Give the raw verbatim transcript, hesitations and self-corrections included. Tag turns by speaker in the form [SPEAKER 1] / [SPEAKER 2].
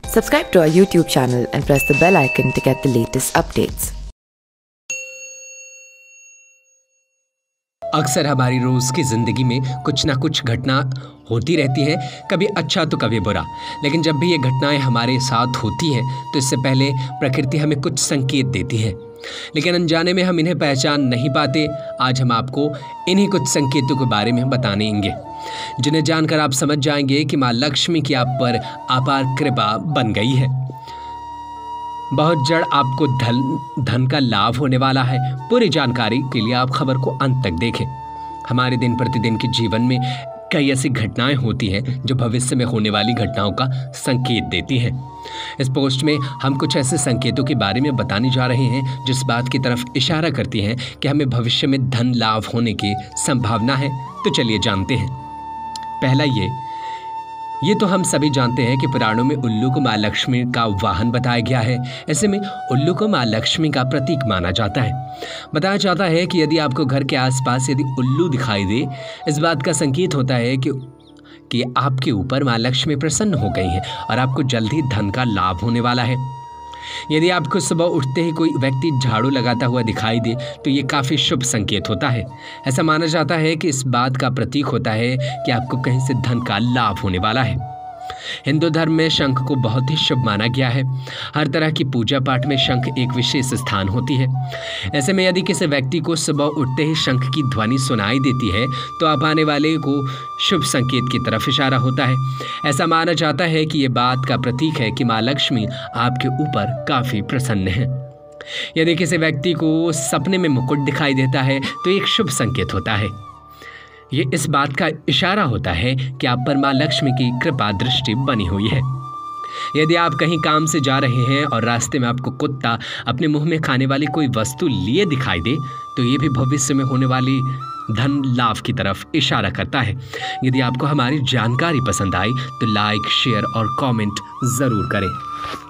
[SPEAKER 1] Subscribe to our YouTube channel and press the bell icon to get the latest updates.
[SPEAKER 2] अक्सर हमारी रोज़ की ज़िंदगी में कुछ ना कुछ घटना होती रहती हैं, कभी अच्छा तो कभी बुरा। लेकिन जब भी ये घटनाएं हमारे साथ होती हैं तो इससे पहले प्रकृति हमें कुछ संकेत देती है, लेकिन अनजाने में हम इन्हें पहचान नहीं पाते। आज हम आपको इन्हीं कुछ संकेतों के बारे में बताएंगे, जिन्हें जानकर आप समझ जाएंगे कि माँ लक्ष्मी की आप पर अपार कृपा बन गई है। बहुत जल्द आपको धन धन का लाभ होने वाला है। पूरी जानकारी के लिए आप खबर को अंत तक देखें। हमारे दिन प्रतिदिन के जीवन में कई ऐसी घटनाएं होती हैं जो भविष्य में होने वाली घटनाओं का संकेत देती हैं। इस पोस्ट में हम कुछ ऐसे संकेतों के बारे में बताने जा रहे हैं जिस बात की तरफ इशारा करती हैं कि हमें भविष्य में धन लाभ होने की संभावना है। तो चलिए जानते हैं। पहला ये ये तो हम सभी जानते हैं कि पुराणों में उल्लू को माँ लक्ष्मी का वाहन बताया गया है। ऐसे में उल्लू को माँ लक्ष्मी का प्रतीक माना जाता है। बताया जाता है कि यदि आपको घर के आसपास यदि उल्लू दिखाई दे, इस बात का संकेत होता है कि कि आपके ऊपर माँ लक्ष्मी प्रसन्न हो गई हैं और आपको जल्द ही धन का लाभ होने वाला है। यदि आपको सुबह उठते ही कोई व्यक्ति झाड़ू लगाता हुआ दिखाई दे तो ये काफ़ी शुभ संकेत होता है। ऐसा माना जाता है कि इस बात का प्रतीक होता है कि आपको कहीं से धन का लाभ होने वाला है। हिंदू धर्म में शंख को बहुत ही शुभ माना गया है। हर तरह की पूजा पाठ में शंख एक विशेष स्थान होती है। ऐसे में यदि किसी व्यक्ति को सुबह उठते ही शंख की ध्वनि सुनाई देती है तो आप आने वाले को शुभ संकेत की तरफ इशारा होता है। ऐसा माना जाता है कि ये बात का प्रतीक है कि माँ लक्ष्मी आपके ऊपर काफ़ी प्रसन्न है। यदि किसी व्यक्ति को सपने में मुकुट दिखाई देता है तो एक शुभ संकेत होता है। ये इस बात का इशारा होता है कि आप पर माँ लक्ष्मी की कृपा दृष्टि बनी हुई है। यदि आप कहीं काम से जा रहे हैं और रास्ते में आपको कुत्ता अपने मुंह में खाने वाली कोई वस्तु लिए दिखाई दे तो ये भी भविष्य में होने वाली धन लाभ की तरफ इशारा करता है। यदि आपको हमारी जानकारी पसंद आई तो लाइक, शेयर और कमेंट ज़रूर करें।